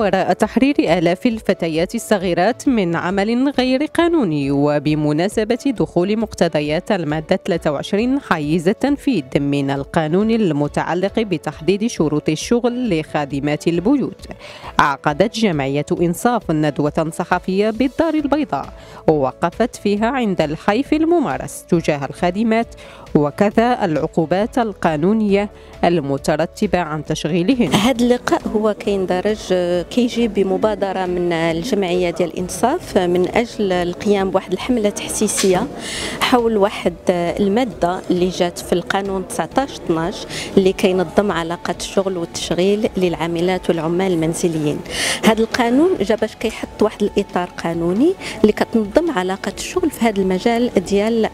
وراء تحرير آلاف الفتيات الصغيرات من عمل غير قانوني، وبمناسبة دخول مقتضيات المادة 23 حيز التنفيذ من القانون المتعلق بتحديد شروط الشغل لخادمات البيوت، عقدت جمعية إنصاف ندوة صحفية بالدار البيضاء، ووقفت فيها عند الحيف الممارس تجاه الخادمات وكذا العقوبات القانونية المترتبة عن تشغيلهن. هذا اللقاء هو كيندرج كيجي بمبادرة من الجمعية ديال الإنصاف من أجل القيام بواحد الحملة تحسيسية حول واحد المادة اللي جات في القانون 19/12 اللي كينظم علاقة الشغل والتشغيل للعاملات والعمال المنزليين. هذا القانون جا باش كيحط واحد الإطار قانوني اللي كتنظم علاقة الشغل في هذا المجال ديال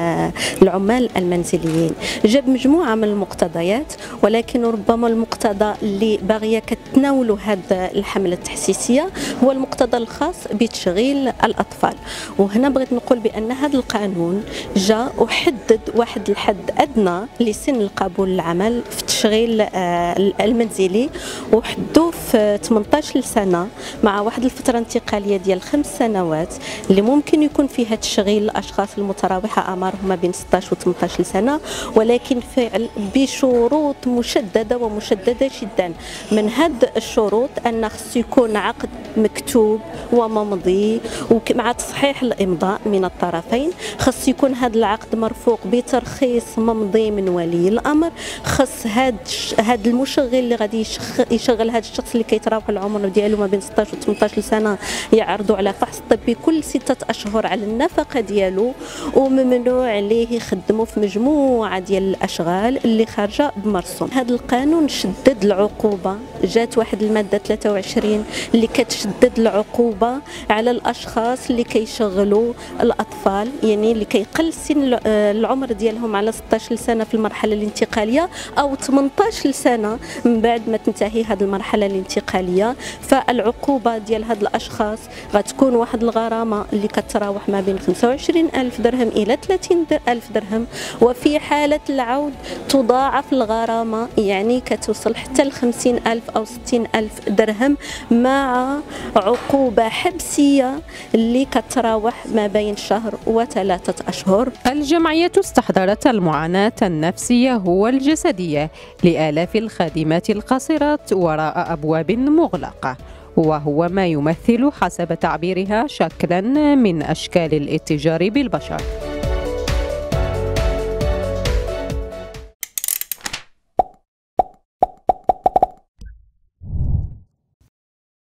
العمال المنزليين. جاب مجموعة من المقتضيات، ولكن ربما المقتضى اللي باغيه كتناولوا هذه الحمله التحسيسيه هو المقتضى الخاص بتشغيل الاطفال. وهنا بغيت نقول بان هذا القانون جاء وحدد واحد الحد ادنى لسن القبول للعمل في التشغيل المنزلي، وحدوه في 18 سنه مع واحد الفتره انتقاليه ديال 5 سنوات اللي ممكن يكون فيها تشغيل الاشخاص المتراوحه اعمارهم ما بين 16 و 18 سنه، ولكن فعل بشروط مشدده ومشدده جدا. من هاد الشروط ان خص يكون عقد مكتوب وممضي ومع تصحيح الامضاء من الطرفين، خص يكون هذا العقد مرفوق بترخيص ممضي من ولي الامر، خص هاد المشغل اللي غادي يشغل هذا الشخص اللي كيتراوح العمر ديالو ما بين 16 و 18 سنه يعرضوا على فحص طبي كل 6 اشهر على النفقه ديالو، وممنوع عليه يخدموا في مجموعه ديال الاشغال اللي خارجه بمرسوم. هذا القانون شدد العقوبه، جات واحد الماده 23 اللي كتشدد العقوبه على الاشخاص اللي كيشغلوا الاطفال، يعني اللي كيقل سن العمر ديالهم على 16 سنه في المرحله الانتقاليه او 18 سنه من بعد ما تنتهي هذه المرحله الانتقاليه. فالعقوبه ديال هاد الاشخاص غتكون واحد الغرامه اللي كتراوح ما بين 25,000 درهم الى 30,000 درهم، وفي حاله العود تضاعف الغرامه، يعني كتوصل حتى ل 50,000 أو 60,000 درهم مع عقوبة حبسية اللي كتراوح ما بين شهر و3 أشهر. الجمعية استحضرت المعاناة النفسية والجسدية لآلاف الخادمات القاصرات وراء أبواب مغلقة، وهو ما يمثل حسب تعبيرها شكلا من أشكال الاتجار بالبشر.